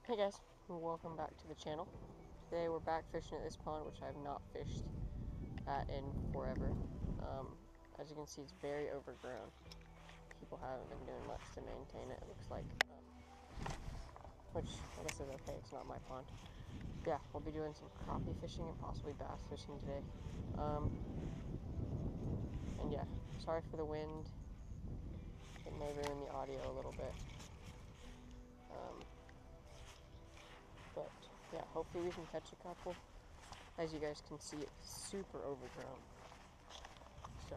Hey guys, welcome back to the channel. Today we're back fishing at this pond, which I have not fished at in forever. As you can see, it's very overgrown. People haven't been doing much to maintain it, it looks like. Which, I guess is okay, it's not my pond. Yeah, we'll be doing some crappie fishing and possibly bass fishing today. And yeah, sorry for the wind. It may ruin the audio a little bit. But yeah, hopefully we can catch a couple. As you guys can see, it's super overgrown. So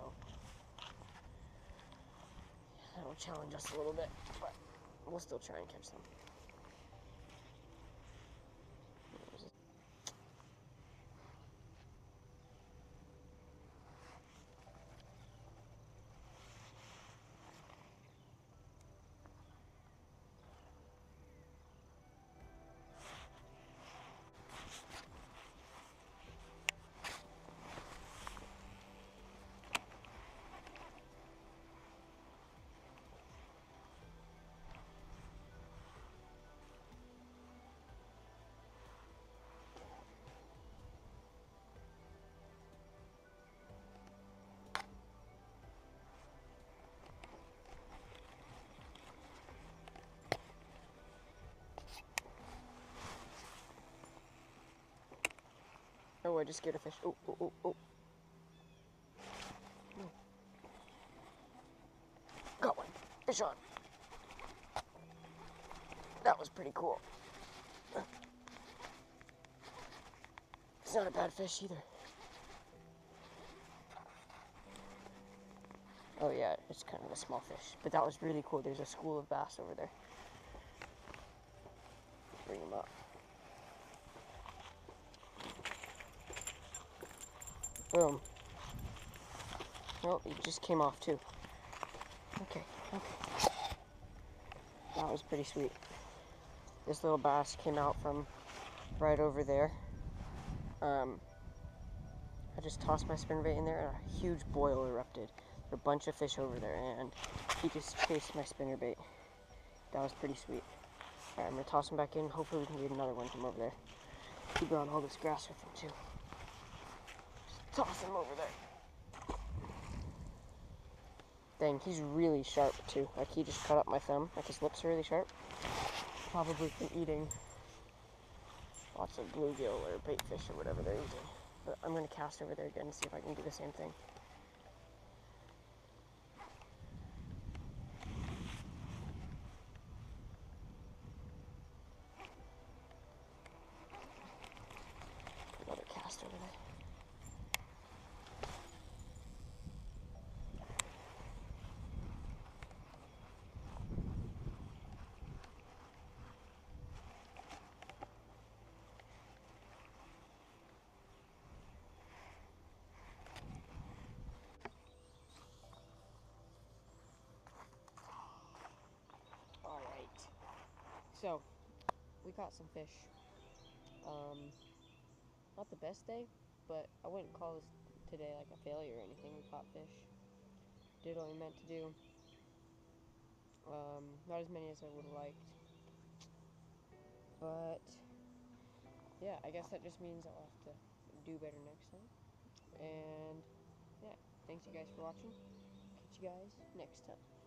that'll challenge us a little bit, but we'll still try and catch some. Oh, I just scared a fish. Oh, oh, oh, oh. Got one. Fish on. That was pretty cool. It's not a bad fish either. Oh yeah, it's kind of a small fish. But that was really cool. There's a school of bass over there. Bring him up. Boom. Oh, he just came off too. Okay, okay. That was pretty sweet. This little bass came out from right over there. I just tossed my spinnerbait in there and a huge boil erupted. There were a bunch of fish over there and he just chased my spinnerbait. That was pretty sweet. Alright, I'm going to toss him back in. Hopefully we can get another one from over there. He brought all this grass with him too. Just toss him over there. Dang, he's really sharp too. Like he just cut up my thumb. Like his lips are really sharp. Probably from eating lots of bluegill or baitfish or whatever they're eating. But I'm going to cast over there again and see if I can do the same thing. Another cast over there. So, we caught some fish. Not the best day, but I wouldn't call this today like a failure or anything. We caught fish. Did what we meant to do. Not as many as I would have liked. But, yeah, I guess that just means I'll have to do better next time. And, yeah, thanks you guys for watching. Catch you guys next time.